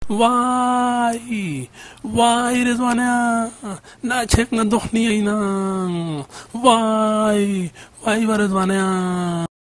Why? Why, Rizwana? Na check na doch ni na. Why? Why, Rizwana?